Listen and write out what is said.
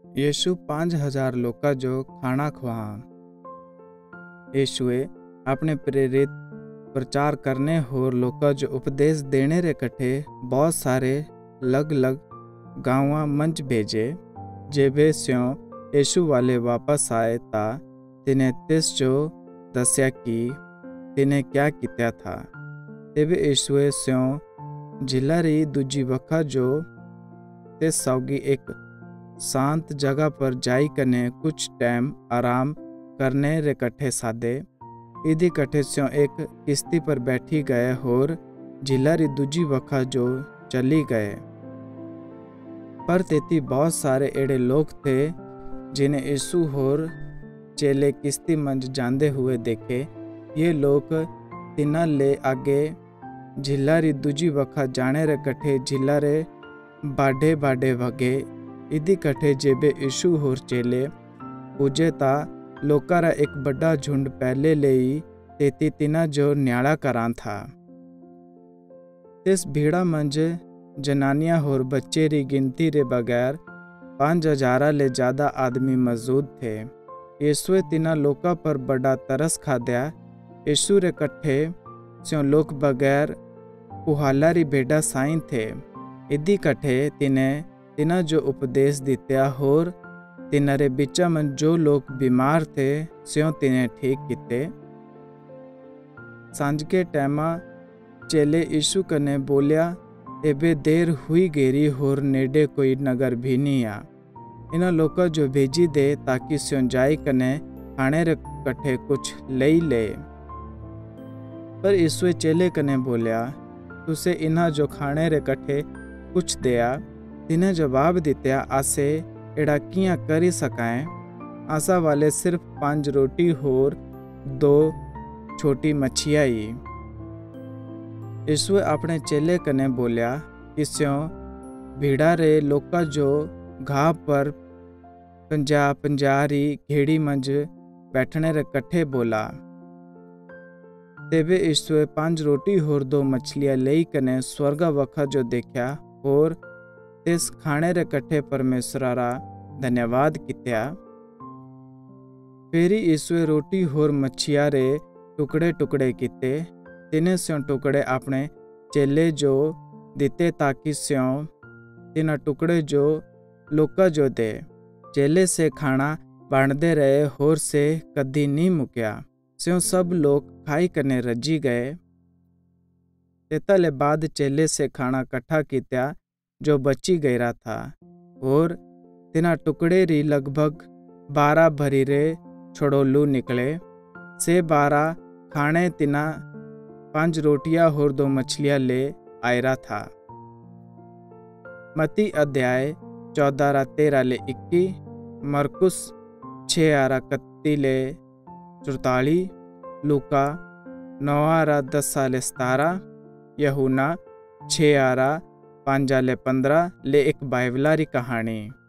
यीशु 5000 लोका जो खाना खवा। यीशुए अपने प्रेरित प्रचार करने होर लोका जो उपदेश देने रे कठे बहुत सारे लग लग गाँव मंच भेजे। जेबे स्यों यीशु वाले वापस आए ता तिने तिस जो दस्या कि तिने क्या किया था। तेबे यीशुए स्यों झीला री दूजी वखा जो तिस सौगी एक शांत जगह पर जाई कने कुछ टाइम आराम करने रे कठे सादे। इदी कठे स्यों एक किस्ती पर बैठी गए और झीला री दूजी वखा जो चली गए। पर तेती बहुत सारे एड़े लोग थे जिन्हें यीशु होर चेले किस्ती मंज जांदे हुए देखे। ये लोग तिना ले आगे झीला री दूजी वखा जाने रे कठे झीला रे बाढ़े बाढ़े भगे। इदी कठे जेबे यीशु होर चेले पूजे ता लोका रा एक बड़ा झुंड पहले ले ही तेती तिना जो न्याड़ा करां था। इस भीड़ा मंज जनानियां होर बच्चे री गिनती रे बगैर 5000 ले ज्यादा आदमी मौजूद थे। यीशुए तिना लोका पर बड़ा तरस खाद्या। यीशु रे कट्ठे स्यों लोग बगैर पुहाला री भेड़ा साइन थे। इदी कठे तिना जो उपदेश दित्या होर तिना रे बिचा में जो लोग बीमार थे स्यों तिने ठीक किते। सांझ के टाइमा चेले यीशु कने बोलिया एबे देर हुई गेरी होर नेडे कोई नगर भी नहीं आ। इना लोका जो भेजी दे ताकि स्यों जाई कने खाने रे कठे कुछ लई ले। पर यीशुए चेले कने बोलिया तुसे इना जो खाने रे कठे कुछ दिया। तिने जवाब दित्या आसे एड़ा कियां करी सकाएं। आसा वाले सिर्फ 5 रोटी होर 2 छोटी मच्छियां ही। यीशुए अपने चेले कने बोलिया कि स्यों भीड़ा रे लोका जो घाह पर 50 री घेड़ी मंज बैठने रे कठे बोला। तेबे यीशुए 5 रोटी होर 2 मछलियां लेई कने स्वर्गा वखा जो देखा और इस खाने रे कठे परमेश्वरा रा धन्यवाद कित्या। फेरी यीशुए रोटी होर मच्छिया रे टुकड़े टुकड़े किते। तिने स्यों टुकड़े अपने चेले जो दिते ताकि स्यों तिना टुकड़े जो लोका जो दे। चेले से खाना बांटदे रहे होर से कदी नहीं मुक्या। स्यों सब लोग खाई कने रजी गए। तेताले बाद चेले से खाना कट्ठा कित्या जो बची गया था और तिना टुकड़े री लगभग 12 भरी रे छोड़ोलू निकले। से 12 खाने तिना 5 रोटियां और 2 मछलियां ले आयरा था। मती अध्याय 14-13 ले 21, मरकुस 6-31 ले 44, लूका 9-10 ले 17, यूहन्ना 6-5 ले 15 ले एक बाइबला री कहानी।